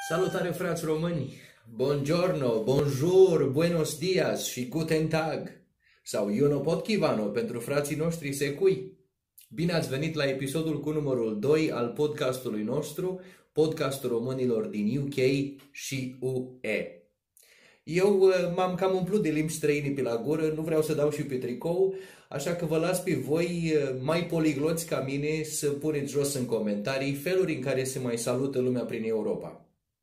Salutare, frați români! Buongiorno, bonjour, buenos dias și guten tag! Sau Iono Potkivano pentru frații noștri secui. Bine ați venit la episodul cu numărul 2 al podcastului nostru, podcastul românilor din UK și UE. Eu m-am cam umplut de limbi străine pe la gură, nu vreau să dau și pe tricou, așa că vă las pe voi, mai poligloți ca mine, să puneți jos în comentarii feluri în care se mai salută lumea prin Europa.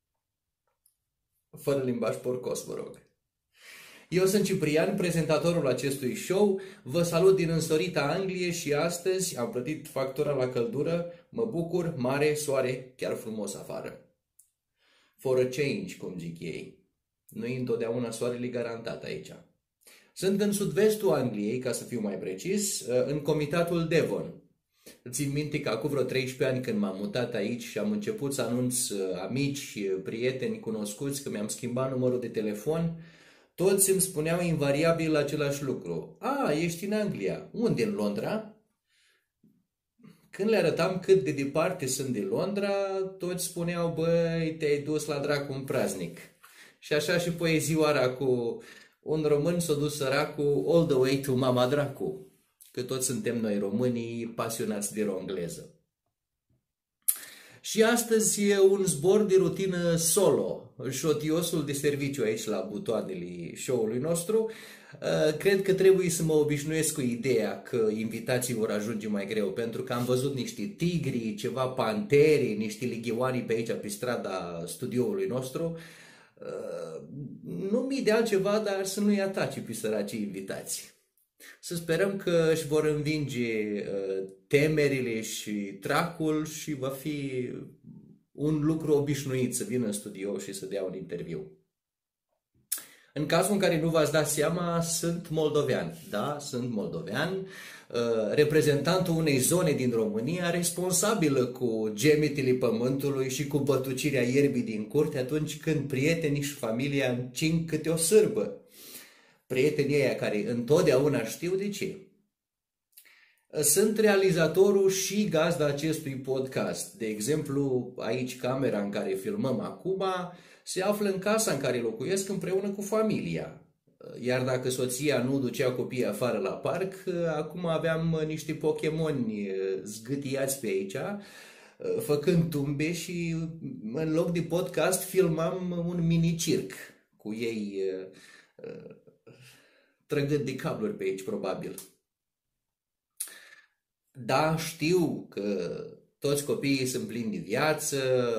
Fără limbaj porcos, vă rog. Eu sunt Ciprian, prezentatorul acestui show. Vă salut din însărita Anglie și astăzi am plătit factura la căldură. Mă bucur, mare, soare, chiar frumos afară. For a change, cum zic ei. Nu-i întotdeauna soarele garantat aici. Sunt în sud-vestul Angliei, ca să fiu mai precis, în comitatul Devon. Țin minte că acum vreo 13 ani când m-am mutat aici și am început să anunț amici, prieteni, cunoscuți că mi-am schimbat numărul de telefon, toți îmi spuneau invariabil același lucru. A, ești în Anglia. Unde? În Londra? Când le arătam cât de departe sunt de Londra, toți spuneau, băi, te-ai dus la dracu un praznic. Și așa și poezioara cu un român s-a dus săracul all the way to mama dracu. Că toți suntem noi românii pasionați de rongleză. Și astăzi e un zbor de rutină solo, șotiosul de serviciu aici la butoanele show-ului nostru. Cred că trebuie să mă obișnuiesc cu ideea că invitații vor ajunge mai greu, pentru că am văzut niște tigri, ceva panteri, niște lighioani pe aici, pe strada studioului nostru. Nu mi de altceva, dar să nu-i atace pe săracii invitații. Să sperăm că își vor învinge temerile și tracul și va fi un lucru obișnuit să vină în studio și să dea un interviu. În cazul în care nu v-ați dat seama, sunt moldovean. Da, sunt moldovean, reprezentantul unei zone din România responsabilă cu gemetele pământului și cu bătucirea ierbii din curte atunci când prietenii și familia încing câte o sârbă. Prietenii ăia care întotdeauna știu de ce. Sunt realizatorul și gazda acestui podcast. De exemplu, aici camera în care filmăm acum se află în casa în care locuiesc împreună cu familia. Iar dacă soția nu ducea copiii afară la parc, acum aveam niște Pokémoni zgâtiați pe aici, făcând tumbe și în loc de podcast filmam un mini-circ cu ei trăgând de cabluri pe aici, probabil. Da, știu că toți copiii sunt plini de viață,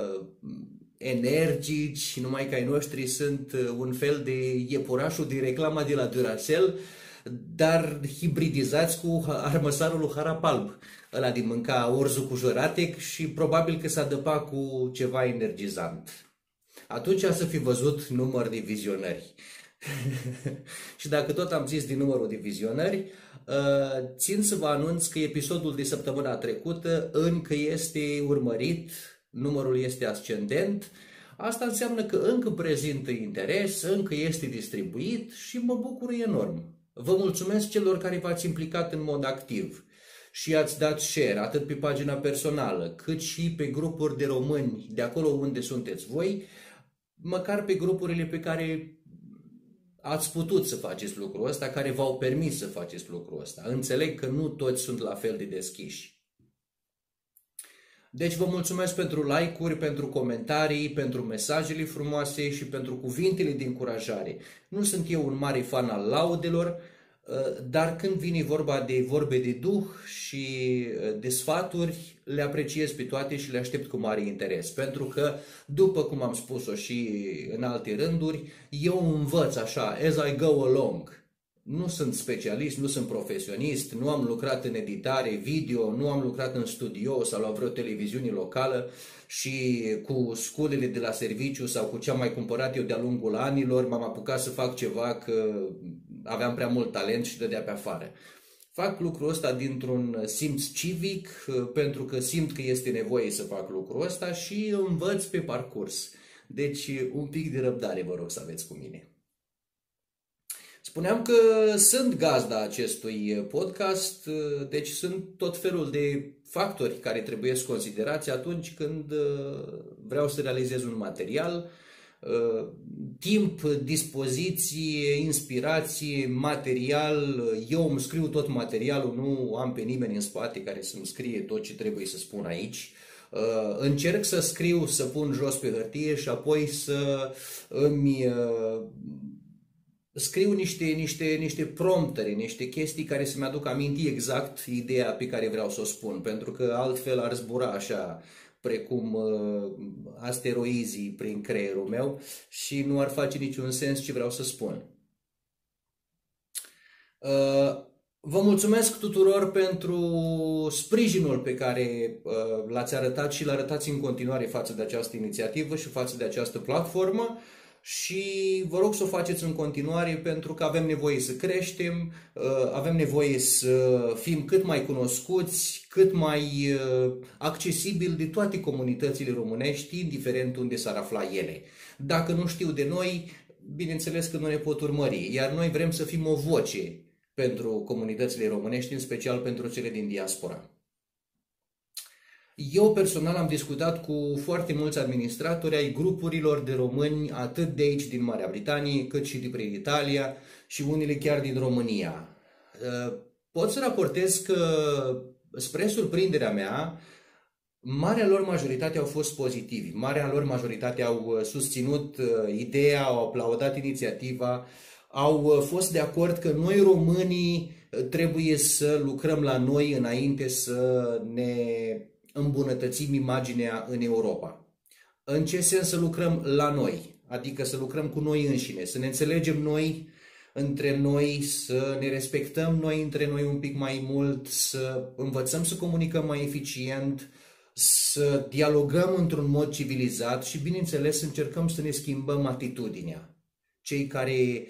energici, numai că ai noștri sunt un fel de iepurașul de reclama de la Duracell, dar hibridizați cu armăsarul lui Harapalb, ăla de mânca orzul cu joratec și probabil că s-a dăpat cu ceva energizant. Atunci să fi văzut număr de vizionări. Și dacă tot am zis din numărul de vizionări, țin să vă anunț că episodul de săptămâna trecută încă este urmărit, numărul este ascendent. Asta înseamnă că încă prezintă interes, încă este distribuit și mă bucur enorm. Vă mulțumesc celor care v-ați implicat în mod activ și ați dat share atât pe pagina personală cât și pe grupuri de români de acolo unde sunteți voi, măcar pe grupurile pe care ați putut să faceți lucrul ăsta, care v-au permis să faceți lucrul ăsta. Înțeleg că nu toți sunt la fel de deschiși. Deci vă mulțumesc pentru like-uri, pentru comentarii, pentru mesajele frumoase și pentru cuvintele de încurajare. Nu sunt eu un mare fan al laudelor, dar când vine vorba de vorbe de duh și de sfaturi, le apreciez pe toate și le aștept cu mare interes. Pentru că, după cum am spus-o și în alte rânduri, eu învăț așa, as I go along. Nu sunt specialist, nu sunt profesionist, nu am lucrat în editare video, nu am lucrat în studio sau la vreo televiziune locală și cu sculele de la serviciu sau cu ce am mai cumpărat eu de-a lungul anilor m-am apucat să fac ceva că aveam prea mult talent și dădea pe afară. Fac lucrul ăsta dintr-un simț civic, pentru că simt că este nevoie să fac lucrul ăsta și învăț pe parcurs. Deci un pic de răbdare vă rog să aveți cu mine. Spuneam că sunt gazda acestui podcast, deci sunt tot felul de factori care trebuie considerați atunci când vreau să realizez un material. Timp, dispoziție, inspirație, material. Eu îmi scriu tot materialul, nu am pe nimeni în spate care să-mi scrie tot ce trebuie să spun aici. Încerc să scriu, să pun jos pe hârtie și apoi să îmi scriu niște promptere, niște chestii care să-mi aduc aminti exact ideea pe care vreau să o spun, pentru că altfel ar zbura așa precum asteroizii prin creierul meu și nu ar face niciun sens ce vreau să spun. Vă mulțumesc tuturor pentru sprijinul pe care l-ați arătat și l-arătați în continuare față de această inițiativă și față de această platformă și vă rog să o faceți în continuare pentru că avem nevoie să creștem, avem nevoie să fim cât mai cunoscuți, cât mai accesibili de toate comunitățile românești, indiferent unde s-ar afla ele. Dacă nu știu de noi, bineînțeles că nu ne pot urmări, iar noi vrem să fim o voce pentru comunitățile românești, în special pentru cele din diaspora. Eu personal am discutat cu foarte mulți administratori ai grupurilor de români, atât de aici din Marea Britanie, cât și din Italia și unele chiar din România. Pot să raportez că, spre surprinderea mea, marea lor majoritate au fost pozitivi, marea lor majoritate au susținut ideea, au aplaudat inițiativa, au fost de acord că noi românii trebuie să lucrăm la noi înainte să ne îmbunătățim imaginea în Europa. În ce sens să lucrăm la noi? Adică să lucrăm cu noi înșine, să ne înțelegem noi între noi, să ne respectăm noi între noi un pic mai mult, să învățăm să comunicăm mai eficient, să dialogăm într-un mod civilizat și, bineînțeles, să încercăm să ne schimbăm atitudinea. Cei care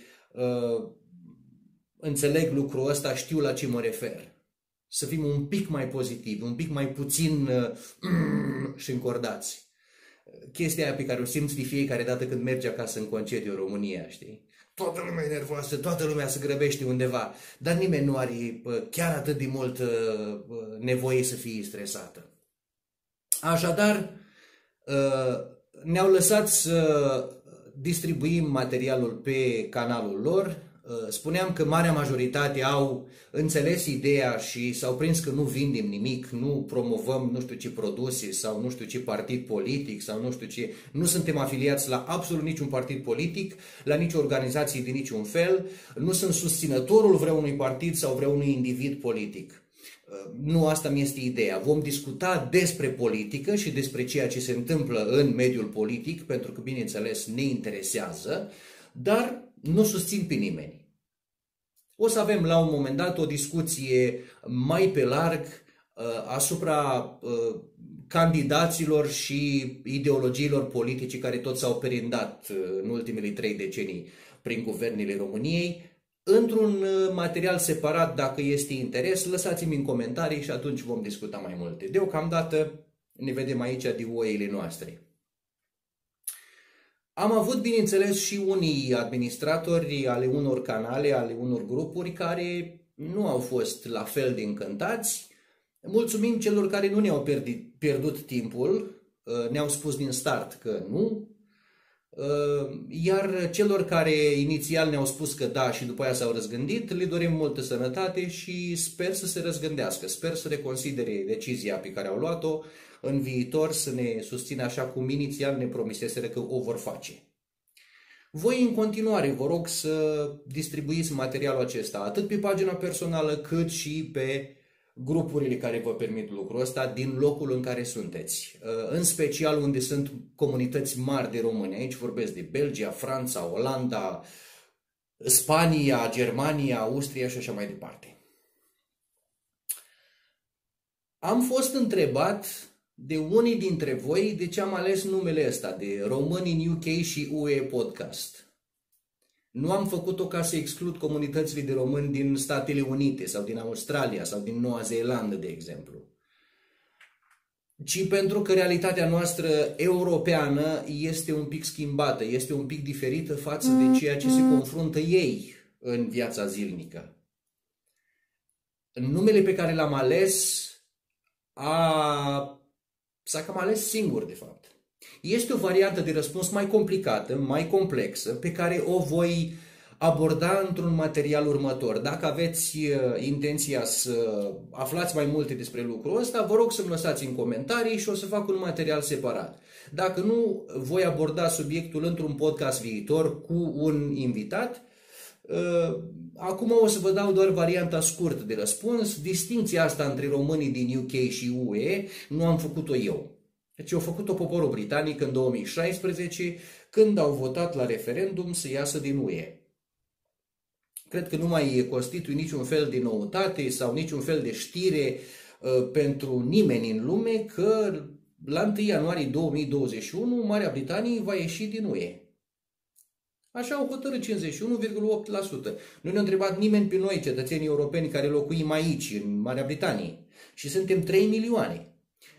înțeleg lucrul ăsta știu la ce mă refer. Să fim un pic mai pozitivi, un pic mai puțin și încordați. Chestia aia pe care o simți de fiecare dată când mergi acasă în concediu în România, știi? Toată lumea e nervoasă, toată lumea se grăbește undeva, dar nimeni nu are chiar atât de mult nevoie să fie stresată. Așadar, ne-au lăsat să distribuim materialul pe canalul lor. Spuneam că marea majoritate au înțeles ideea și s-au prins că nu vindem nimic, nu promovăm nu știu ce produse sau nu știu ce partid politic sau nu știu ce. Nu suntem afiliați la absolut niciun partid politic, la nicio organizație de niciun fel, nu sunt susținătorul vreunui partid sau vreunui individ politic. Nu asta mi este ideea. Vom discuta despre politică și despre ceea ce se întâmplă în mediul politic, pentru că, bineînțeles, ne interesează, dar nu susțin pe nimeni. O să avem la un moment dat o discuție mai pe larg asupra candidaților și ideologiilor politice care tot s-au perindat în ultimele 3 decenii prin guvernele României. Într-un material separat, dacă este interes, lăsați-mi în comentarii și atunci vom discuta mai multe. Deocamdată ne vedem aici de oile noastre. Am avut, bineînțeles, și unii administratori ale unor canale, ale unor grupuri care nu au fost la fel de încântați. Mulțumim celor care nu ne-au pierdut timpul, ne-au spus din start că nu. Iar celor care inițial ne-au spus că da și după aia s-au răzgândit, le dorim multă sănătate și sper să se răzgândească, sper să reconsidere decizia pe care au luat-o în viitor, să ne susțină așa cum inițial ne promiseseră că o vor face. Voi în continuare vă rog să distribuiți materialul acesta atât pe pagina personală cât și pe grupurile care vă permit lucrul ăsta din locul în care sunteți. În special unde sunt comunități mari de români. Aici vorbesc de Belgia, Franța, Olanda, Spania, Germania, Austria și așa mai departe. Am fost întrebat de unii dintre voi de ce am ales numele ăsta de Români în UK și UE Podcast. Nu am făcut-o ca să exclud comunitățile de români din Statele Unite sau din Australia sau din Noua Zeelandă, de exemplu, ci pentru că realitatea noastră europeană este un pic schimbată, este un pic diferită față de ceea ce se confruntă ei în viața zilnică. Numele pe care l-am ales s-a cam ales singur, de fapt. Este o variantă de răspuns mai complicată, mai complexă, pe care o voi aborda într-un material următor. Dacă aveți intenția să aflați mai multe despre lucrul ăsta, vă rog să-mi lăsați în comentarii și o să fac un material separat. Dacă nu, voi aborda subiectul într-un podcast viitor cu un invitat. Acum o să vă dau doar varianta scurtă de răspuns. Distincția asta între românii din UK și UE nu am făcut-o eu. Deci au făcut-o poporul britanic în 2016, când au votat la referendum să iasă din UE. Cred că nu mai constituie niciun fel de noutate sau niciun fel de știre pentru nimeni în lume că la 1 ianuarie 2021 Marea Britanie va ieși din UE. Așa au hotărât 51,8%. Nu ne-a întrebat nimeni pe noi, cetățenii europeni care locuim aici, în Marea Britanie. Și suntem 3 milioane.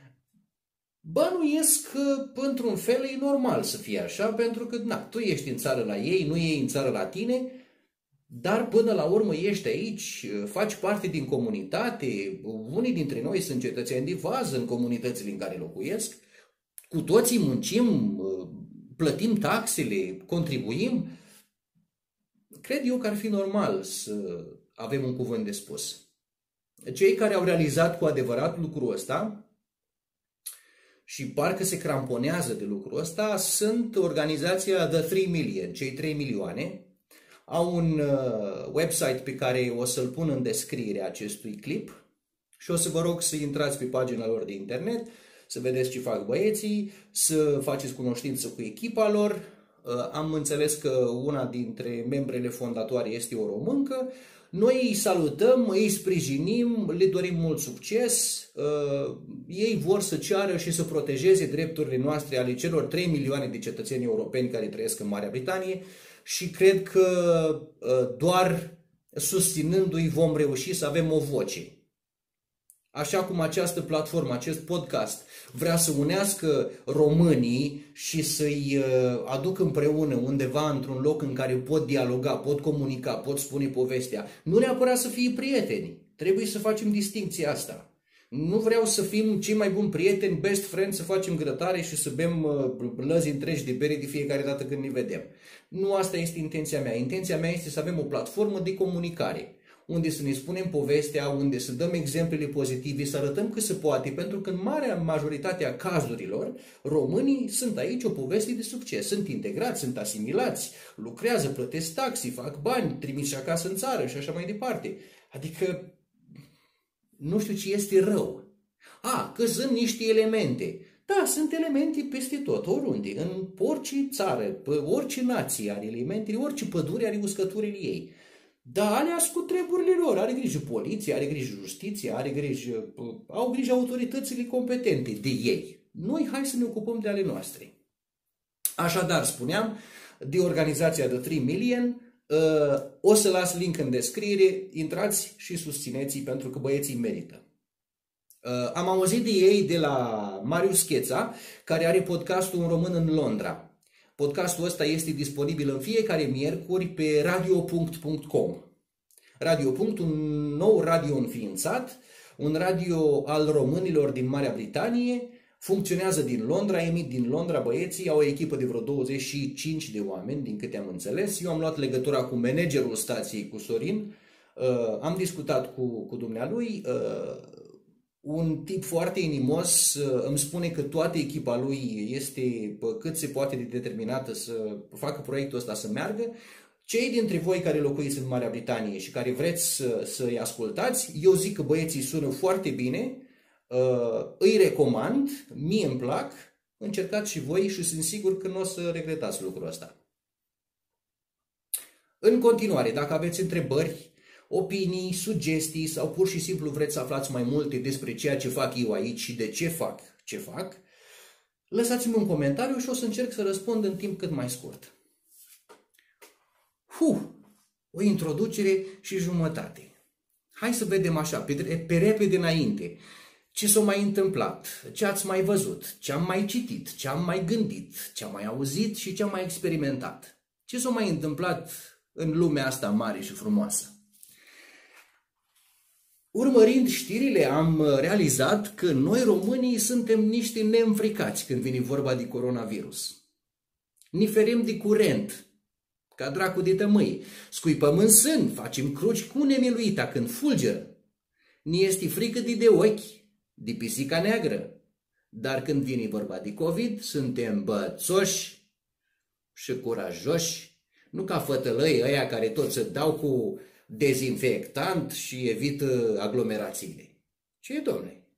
Bănuiesc că, într-un fel, e normal să fie așa, pentru că tu ești în țară la ei, nu ei în țară la tine, dar până la urmă ești aici, faci parte din comunitate, unii dintre noi sunt cetățeni de vază în comunitățile în care locuiesc, cu toții muncim, plătim taxele, contribuim. Cred eu că ar fi normal să avem un cuvânt de spus. Cei care au realizat cu adevărat lucrul ăsta și parcă se cramponează de lucrul ăsta sunt organizația The 3 Million, cei 3 milioane. Au un website pe care o să-l pun în descrierea acestui clip și o să vă rog să intrați pe pagina lor de internet, să vedeți ce fac băieții, să faceți cunoștință cu echipa lor. Am înțeles că una dintre membrele fondatoare este o româncă. Noi îi salutăm, îi sprijinim, le dorim mult succes. Ei vor să ceară și să protejeze drepturile noastre ale celor 3 milioane de cetățeni europeni care trăiesc în Marea Britanie și cred că doar susținându-i vom reuși să avem o voce. Așa cum această platformă, acest podcast vrea să unească românii și să-i aducă împreună undeva într-un loc în care pot dialoga, pot comunica, pot spune povestea. Nu neapărat să fie prieteni, trebuie să facem distincția asta. Nu vreau să fim cei mai buni prieteni, best friends, să facem grătare și să bem lăzi întregi de bere de fiecare dată când ne vedem. Nu asta este intenția mea. Intenția mea este să avem o platformă de comunicare, unde să ne spunem povestea, unde să dăm exemplele pozitive, să arătăm cât se poate, pentru că în marea majoritate a cazurilor, românii sunt aici o poveste de succes. Sunt integrați, sunt asimilați, lucrează, plătesc taxi, fac bani, trimiși acasă în țară și așa mai departe. Adică nu știu ce este rău. Că sunt niște elemente. Da, sunt elemente peste tot, oriunde, în orice țară, pe orice nație are elemente, orice pădure are uscăturile ei. Dar alea cu treburile lor, are grijă poliția, are grijă justiția, au grijă autoritățile competente de ei. Noi hai să ne ocupăm de ale noastre. Așadar, spuneam, de organizația The 3 Million, o să las link în descriere, intrați și susțineți-i pentru că băieții merită. Am auzit de ei de la Marius Cheța, care are podcastul Un român în Londra. Podcastul ăsta este disponibil în fiecare miercuri pe radio.com. Radio. Un nou radio înființat, un radio al românilor din Marea Britanie, funcționează din Londra, emit din Londra, băieții au o echipă de vreo 25 de oameni, din câte am înțeles. Eu am luat legătura cu managerul stației, cu Sorin, am discutat cu dumnealui. Un tip foarte inimos, îmi spune că toată echipa lui este cât se poate de determinată să facă proiectul ăsta să meargă. Cei dintre voi care locuiți în Marea Britanie și care vreți să-i ascultați, eu zic că băieții sună foarte bine, îi recomand, mie îmi plac, încercați și voi și sunt sigur că nu o să regretați lucrul ăsta. În continuare, dacă aveți întrebări, opinii, sugestii sau pur și simplu vreți să aflați mai multe despre ceea ce fac eu aici și de ce fac ce fac, lăsați-mi un comentariu și o să încerc să răspund în timp cât mai scurt. O introducere și jumătate. Hai să vedem așa, pe repede înainte, ce s-a mai întâmplat, ce ați mai văzut, ce am mai citit, ce am mai gândit, ce am mai auzit și ce am mai experimentat. Ce s-a mai întâmplat în lumea asta mare și frumoasă. urmărind știrile, am realizat că noi românii suntem niște neînfricați când vine vorba de coronavirus. Ni ferim de curent, ca dracu de tămâi, scuipăm în sân, facem cruci cu nemiluita când fulgeră. Ni este frică de ochi, de pisica neagră. Dar când vine vorba de COVID, suntem bățoși și curajoși, nu ca fătălăii ăia care tot se dau cu dezinfectant și evită aglomerațiile. Ce, domnule?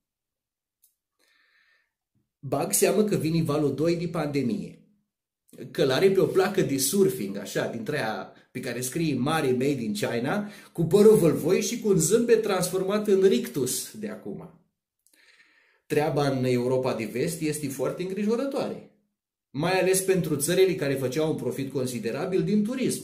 Bag seamă că vine valul 2 de pandemie. Călare pe o placă de surfing, așa, dintre aia pe care scrie mare made in China, cu părul vâlvoi și cu un zâmbet transformat în rictus de acum. Treaba în Europa de Vest este foarte îngrijorătoare, mai ales pentru țările care făceau un profit considerabil din turism.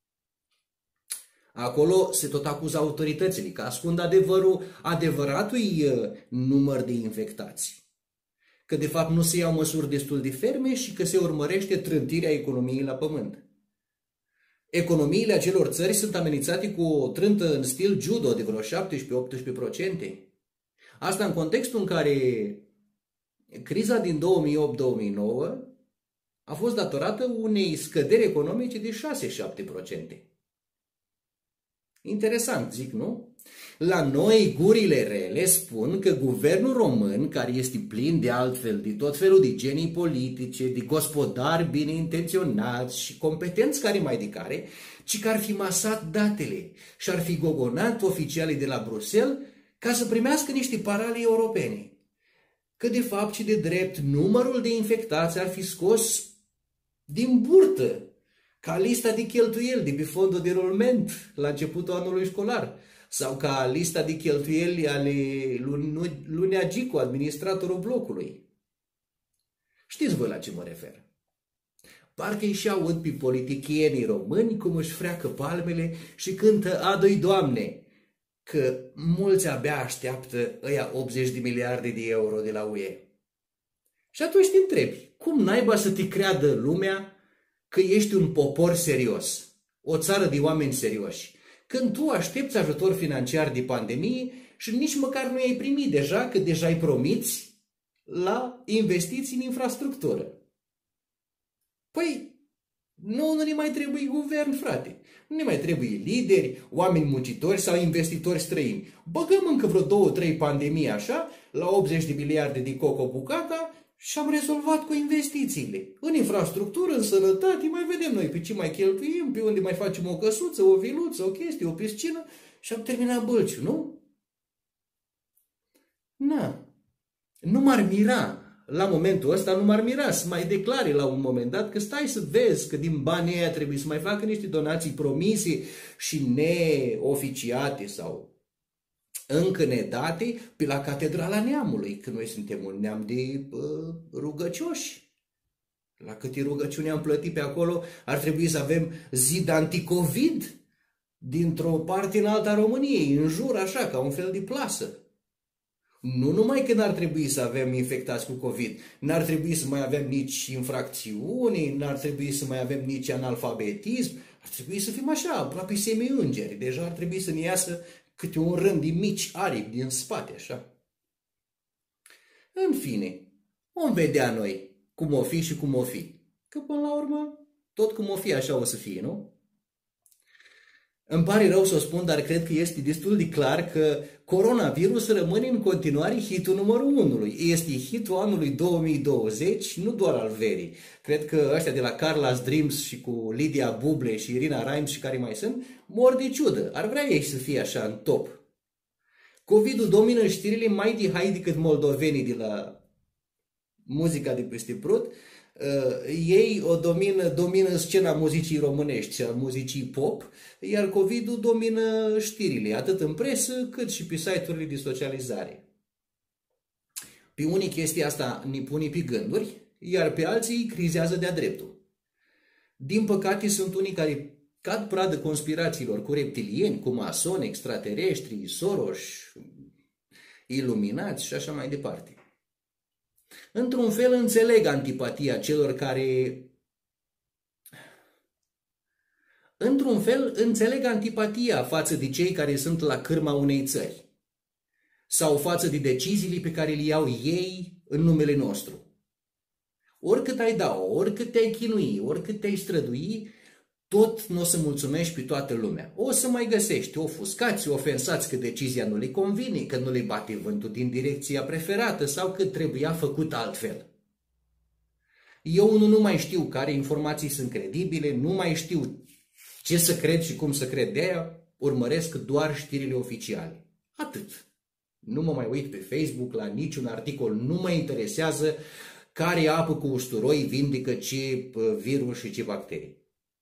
Acolo se tot acuză autoritățile că ascund adevăratului număr de infectați, că de fapt nu se iau măsuri destul de ferme și că se urmărește trântirea economiei la pământ. Economiile acelor țări sunt amenințate cu o trântă în stil judo de vreo 17-18%. Asta în contextul în care criza din 2008-2009 a fost datorată unei scăderi economice de 6-7%. Interesant, zic, nu? La noi, gurile rele spun că guvernul român, care este plin de altfel de tot felul de genii politice, de gospodari bine intenționați și competenți care mai de care, ci că ar fi masat datele și ar fi gogonat oficialii de la Bruxelles ca să primească niște parale europene. Că de fapt și de drept numărul de infectați ar fi scos din burtă, ca lista de cheltuieli de pe fondul de rulment la începutul anului școlar, sau ca lista de cheltuieli ale Lunea Gicu, administratorul blocului. Știți voi la ce mă refer? Parcă-i și aud pe politicienii români cum își freacă palmele și cântă Adoi Doamne, că mulți abia așteaptă ăia 80 de miliarde de euro de la UE. Și atunci te întrebi, cum naiba să te creadă lumea că ești un popor serios, o țară de oameni serioși, când tu aștepți ajutor financiar de pandemie și nici măcar nu i-ai primit deja, că deja îi promiți la investiții în infrastructură. Păi, nu ne mai trebuie guvern, frate. Nu ne mai trebuie lideri, oameni muncitori sau investitori străini. Băgăm încă vreo 2-3 pandemii așa, la 80 de miliarde de coco bucata și am rezolvat cu investițiile. În infrastructură, în sănătate, mai vedem noi pe ce mai cheltuim, pe unde mai facem o căsuță, o viluță, o chestie, o piscină și am terminat bălciul, nu? Na, nu m-ar mira. La momentul ăsta nu m-ar mira să mai declare la un moment dat că stai să vezi că din banii aia trebuie să mai facă niște donații promise și neoficiate sau încă nedate pe la Catedrala Neamului, că noi suntem un neam de rugăcioși. La câte rugăciuni am plătit pe acolo, ar trebui să avem zid anticovid dintr-o parte în alta României, în jur așa, ca un fel de plasă. Nu numai că n-ar trebui să avem infectați cu COVID, n-ar trebui să mai avem nici infracțiuni, n-ar trebui să mai avem nici analfabetism, ar trebui să fim așa, aproape semi-îngeri. Deja ar trebui să ne iasă câte un rând de mici aripi din spate, așa. În fine, vom vedea noi cum o fi și cum o fi. Că până la urmă, tot cum o fi, așa o să fie, nu? Îmi pare rău să o spun, dar cred că este destul de clar că coronavirus rămâne în continuare hitul numărul 1. Este hitul anului 2020, nu doar al verii. Cred că ăștia de la Carla's Dreams și cu Lidia Buble și Irina Rhymes și care mai sunt, mor de ciudă. Ar vrea ei să fie așa în top. COVID-ul domină știrile mai de hai decât moldovenii de la muzica de peste Prut. Ei o domină scena muzicii românești, a muzicii pop, iar COVID-ul domină știrile, atât în presă cât și pe site-urile de socializare. Pe unii chestia asta ne pune pe gânduri, iar pe alții crizează de-a dreptul. Din păcate sunt unii care cad pradă conspirațiilor cu reptilieni, cu masoni, extraterestri, Soros, iluminați și așa mai departe. Într-un fel înțeleg antipatia celor care... Într-un fel înțeleg antipatia față de cei care sunt la cârma unei țări. sau față de deciziile pe care le iau ei în numele nostru. Oricât ai da-o, oricât te-ai chinui, oricât te-ai strădui, tot nu o să mulțumești pe toată lumea. O să mai găsești ofuscați, ofensați că decizia nu le convine, că nu le bate vântul din direcția preferată sau că trebuia făcut altfel. Eu nu mai știu care informații sunt credibile, nu mai știu ce să cred și cum să cred, de aia urmăresc doar știrile oficiale. Atât. Nu mă mai uit pe Facebook la niciun articol, nu mă interesează care apă cu usturoi vindecă ce virus și ce bacterii.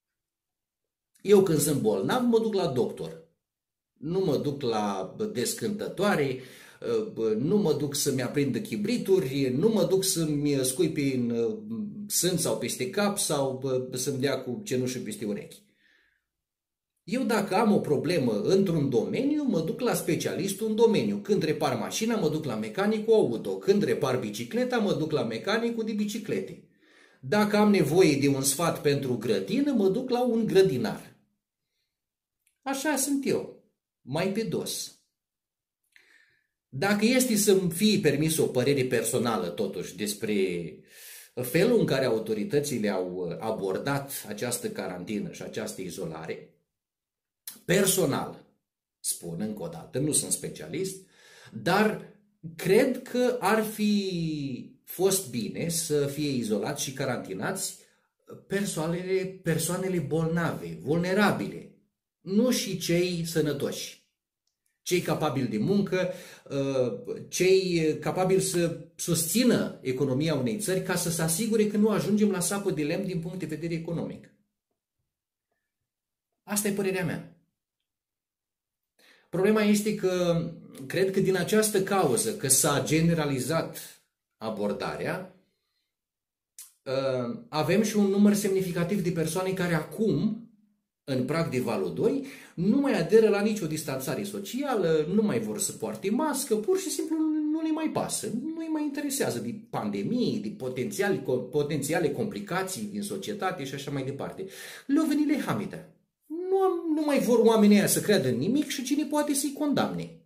Eu când sunt bolnav mă duc la doctor. Nu mă duc la descântătoare, nu mă duc să-mi aprindă chibrituri, nu mă duc să-mi scui pe sân sau peste cap sau să-mi dea cu cenușă peste urechi. Eu dacă am o problemă într-un domeniu, mă duc la specialistul în domeniu. Când repar mașina, mă duc la mecanicul auto. Când repar bicicleta, mă duc la mecanicul de biciclete. Dacă am nevoie de un sfat pentru grădină, mă duc la un grădinar. Așa sunt eu, mai pe dos. Dacă este să-mi fie permis o părere personală totuși despre felul în care autoritățile au abordat această carantină și această izolare, personal, spun încă o dată, nu sunt specialist, dar cred că ar fi fost bine să fie izolați și carantinați persoanele bolnave, vulnerabile, nu și cei sănătoși, cei capabili de muncă, cei capabili să susțină economia unei țări ca să se asigure că nu ajungem la sapă de lemn din punct de vedere economic. Asta e părerea mea. Problema este că cred că din această cauză, că s-a generalizat abordarea, avem și un număr semnificativ de persoane care acum, în prag de valul 2, nu mai aderă la nicio distanțare socială, nu mai vor să poarte mască, pur și simplu nu le mai pasă, nu îi mai interesează de pandemii, de potențiale complicații din societate și așa mai departe. Le-au venit lehamite. Nu mai vor oamenii ăia să creadă în nimic și cine poate să-i condamne.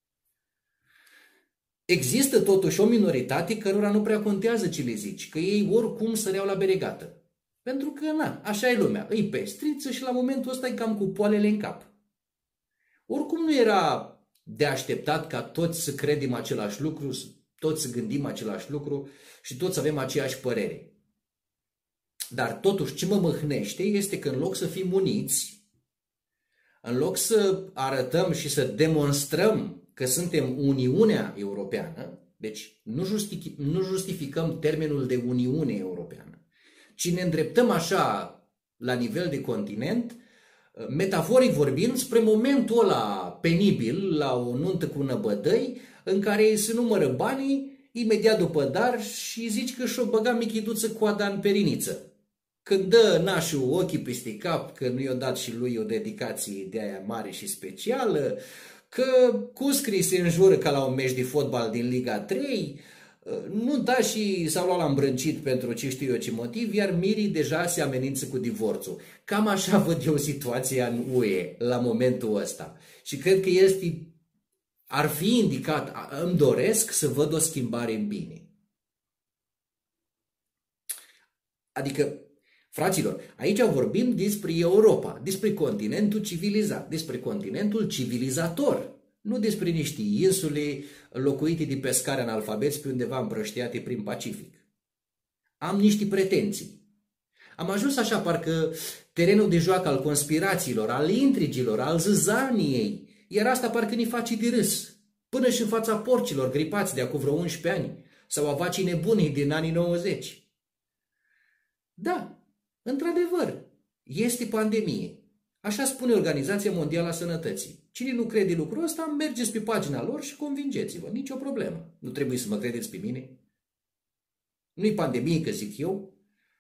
Există totuși o minoritate cărora nu prea contează ce le zici, că ei oricum săreau la beregată. Pentru că, așa e lumea, îi pestriță și la momentul ăsta e cam cu poalele în cap. Oricum nu era de așteptat ca toți să credem același lucru, toți să gândim același lucru și toți avem aceeași părere. Dar totuși ce mă mâhnește este că în loc să fim uniți, în loc să arătăm și să demonstrăm că suntem Uniunea Europeană, deci nu justificăm termenul de Uniune Europeană, ci ne îndreptăm așa la nivel de continent, metaforic vorbind, spre momentul ăla penibil, la o nuntă cu năbădăi, în care se numără banii, imediat după dar și zici că și-o băga michiduță coada în periniță. Când dă nașul ochii peste cap, că nu i-o dat și lui o dedicație de aia mare și specială, că cuscrii se înjură ca la un meci de fotbal din Liga 3, nuntașii s-au luat la îmbrâncit pentru ce știu eu ce motiv, iar mirii deja se amenință cu divorțul. Cam așa văd eu situația în UE la momentul ăsta. Și cred că ar fi indicat, îmi doresc să văd o schimbare în bine. Adică, fraților, aici vorbim despre Europa, despre continentul civilizat, despre continentul civilizator, nu despre niște insule locuite de pescari analfabeți pe undeva împrăștiate prin Pacific. Am niște pretenții. Am ajuns așa parcă terenul de joacă al conspirațiilor, al intrigilor, al zâzaniei, iar asta parcă ne face de râs, până și în fața porcilor gripați de acum vreo 11 ani, sau a vacii nebunii din anii 90. Da, într-adevăr, este pandemie. Așa spune Organizația Mondială a Sănătății. Cine nu crede lucrul ăsta, mergeți pe pagina lor și convingeți-vă. Nici o problemă. Nu trebuie să mă credeți pe mine. Nu-i pandemie, că zic eu.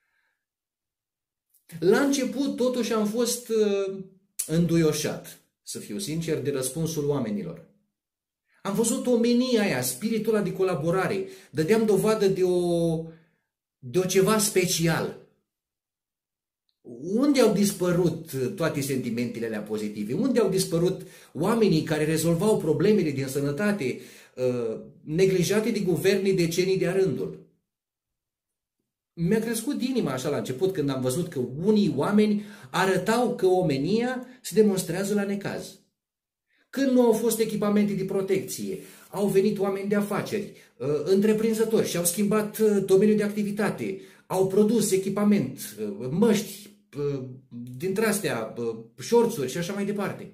La început, totuși, am fost înduioșat, să fiu sincer, de răspunsul oamenilor. Am văzut omenia aia, spiritul ăla de colaborare. Dădeam dovadă de o ceva special. Unde au dispărut toate sentimentele alea pozitive? Unde au dispărut oamenii care rezolvau problemele din sănătate neglijate de guverne decenii de-a rândul? Mi-a crescut inima așa la început când am văzut că unii oameni arătau că omenia se demonstrează la necaz. Când nu au fost echipamente de protecție, au venit oameni de afaceri, întreprinzători și au schimbat domeniul de activitate, au produs echipament, măști, dintre astea, șorțuri și așa mai departe.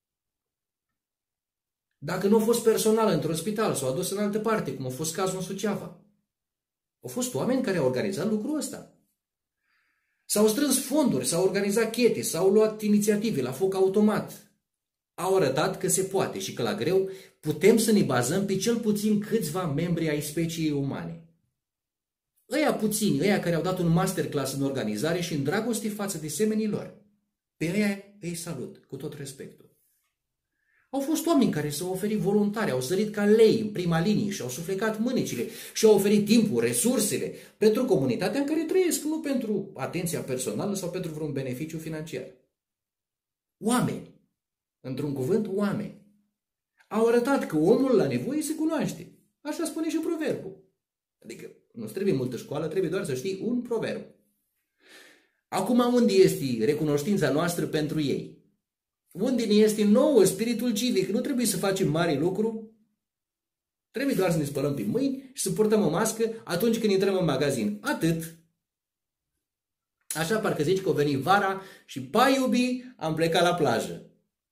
Dacă nu a fost personal într-un spital, s-au adus în altă parte, cum a fost cazul în Suceava. Au fost oameni care au organizat lucrul ăsta. S-au strâns fonduri, s-au organizat chete, s-au luat inițiative la foc automat. Au arătat că se poate și că la greu putem să ne bazăm pe cel puțin câțiva membri ai speciei umane. Ăia puțini, ăia care au dat un masterclass în organizare și în dragoste față de semenii lor. Pe ăia îi salut, cu tot respectul. Au fost oameni care s-au oferit voluntari, au sărit ca lei în prima linie și au suflecat mânecile și au oferit timpul, resursele pentru comunitatea în care trăiesc, nu pentru atenția personală sau pentru vreun beneficiu financiar. Oameni, într-un cuvânt, oameni. Au arătat că omul la nevoie se cunoaște. Așa spune și proverbul. Adică nu trebuie multă școală, trebuie doar să știi un proverb. Acum unde este recunoștința noastră pentru ei? Unde ne este nouă spiritul civic? Nu trebuie să facem mare lucru. Trebuie doar să ne spălăm pe mâini și să purtăm o mască atunci când intrăm în magazin. Atât. Așa parcă zici că a venit vara și, pa iubi, am plecat la plajă.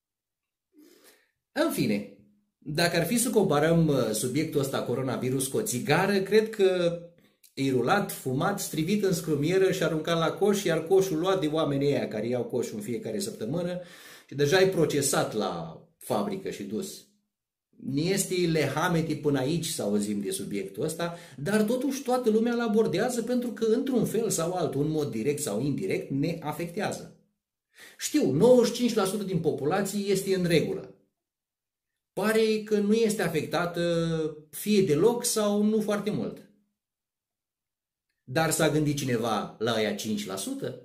În fine, dacă ar fi să comparăm subiectul ăsta, coronavirus, cu o țigară, cred că e rulat, fumat, strivit în scrumieră și aruncat la coș, iar coșul luat de oamenii ăia care iau coșul în fiecare săptămână și deja e procesat la fabrică și dus. Ne este lehamete până aici să auzim de subiectul ăsta, dar totuși toată lumea îl abordează pentru că într-un fel sau altul, în mod direct sau indirect, ne afectează. Știu, 95% din populație este în regulă. Pare că nu este afectată fie deloc sau nu foarte mult. Dar s-a gândit cineva la aia 5%?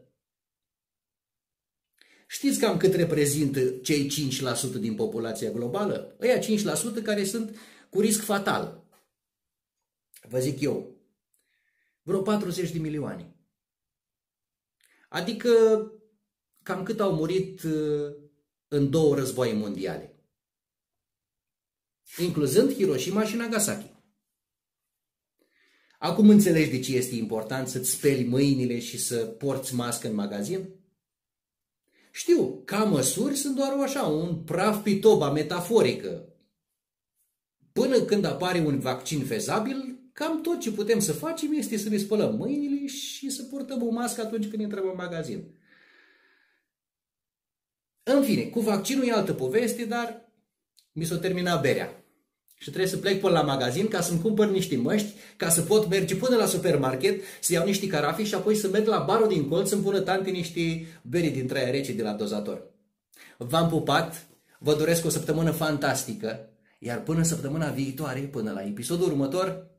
Știți cam cât reprezintă cei 5% din populația globală? Aia 5% care sunt cu risc fatal. Vă zic eu, vreo 40 de milioane. Adică cam cât au murit în 2 războaie mondiale. Incluzând Hiroshima și Nagasaki. Acum înțelegi de ce este important să-ți speli mâinile și să porți mască în magazin? Știu, ca măsuri sunt doar așa, un praf pe toba metaforică. Până când apare un vaccin fezabil, cam tot ce putem să facem este să ne spălăm mâinile și să purtăm o mască atunci când intrăm în magazin. În fine, cu vaccinul e altă poveste, dar mi s-a terminat berea. Și trebuie să plec până la magazin ca să-mi cumpăr niște măști, ca să pot merge până la supermarket, să iau niște carafe și apoi să merg la barul din colț să-mi pună tante niște beri dintre aia rece de la dozator. V-am pupat, vă doresc o săptămână fantastică, iar până săptămâna viitoare, până la episodul următor,